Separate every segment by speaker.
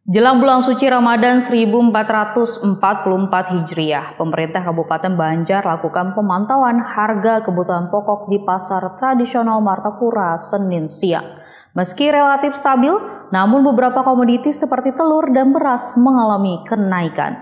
Speaker 1: Jelang bulan suci Ramadan 1444 Hijriah, pemerintah Kabupaten Banjar lakukan pemantauan harga kebutuhan pokok di pasar tradisional Martapura Senin siang. Meski relatif stabil, namun beberapa komoditi seperti telur dan beras mengalami kenaikan.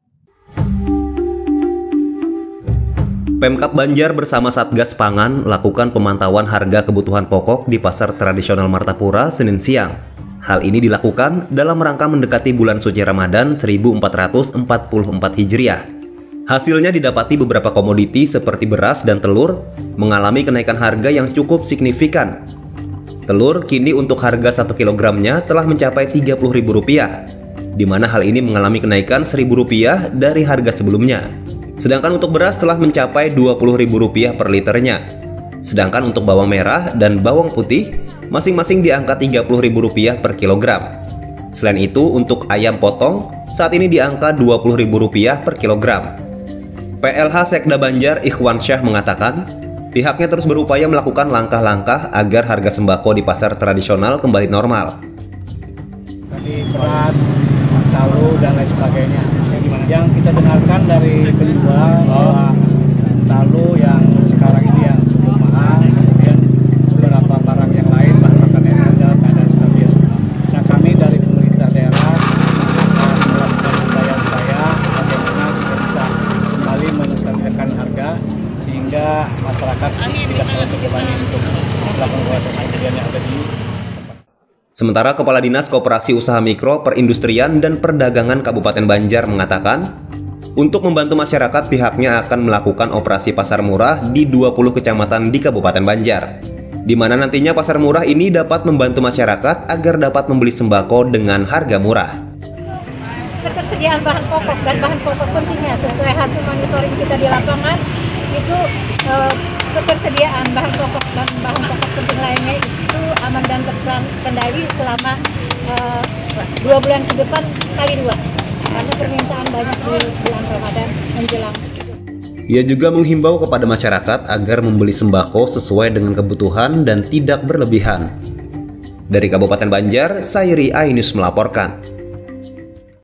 Speaker 2: Pemkab Banjar bersama Satgas Pangan lakukan pemantauan harga kebutuhan pokok di pasar tradisional Martapura Senin siang. Hal ini dilakukan dalam rangka mendekati bulan suci Ramadan 1444 Hijriah. Hasilnya didapati beberapa komoditi seperti beras dan telur mengalami kenaikan harga yang cukup signifikan. Telur kini untuk harga 1 kilogramnya telah mencapai Rp30.000, di mana hal ini mengalami kenaikan Rp1.000 dari harga sebelumnya. Sedangkan untuk beras telah mencapai Rp20.000 per liternya. Sedangkan untuk bawang merah dan bawang putih masing-masing di angka Rp30.000 per kilogram. Selain itu, untuk ayam potong saat ini di angka Rp20.000 per kilogram. PLH Sekda Banjar Ikhwan Syah mengatakan, pihaknya terus berupaya melakukan langkah-langkah agar harga sembako di pasar tradisional kembali normal.
Speaker 3: Tadi beras, tahu dan lain sebagainya. Yang kita dengarkan dari penjual bahwa tahu yang sekarang ini yang cukup mahal, kemudian beberapa barang yang lain bahan makanan yang ada keadaan stabil. Nah, kami dari pemerintah daerah melakukan upaya-upaya bagaimana kita bisa kembali menstabilkan harga sehingga masyarakat tidak terlalu terbebani untuk melakukan proses kemudian yang ada di
Speaker 2: Sementara Kepala Dinas Koperasi Usaha Mikro, Perindustrian, dan Perdagangan Kabupaten Banjar mengatakan, untuk membantu masyarakat pihaknya akan melakukan operasi pasar murah di 20 kecamatan di Kabupaten Banjar, di mana nantinya pasar murah ini dapat membantu masyarakat agar dapat membeli sembako dengan harga murah.
Speaker 4: Ketersediaan bahan pokok dan bahan pokok pentingnya sesuai hasil monitoring kita di lapangan itu ketersediaan bahan pokok dan bahan pokok penting lainnya itu aman dan terkendali selama 2 bulan ke depan kali 2 karena permintaan banyak di bulan Ramadan menjelang.
Speaker 2: Ia juga menghimbau kepada masyarakat agar membeli sembako sesuai dengan kebutuhan dan tidak berlebihan. Dari Kabupaten Banjar, Sairi Ainus melaporkan.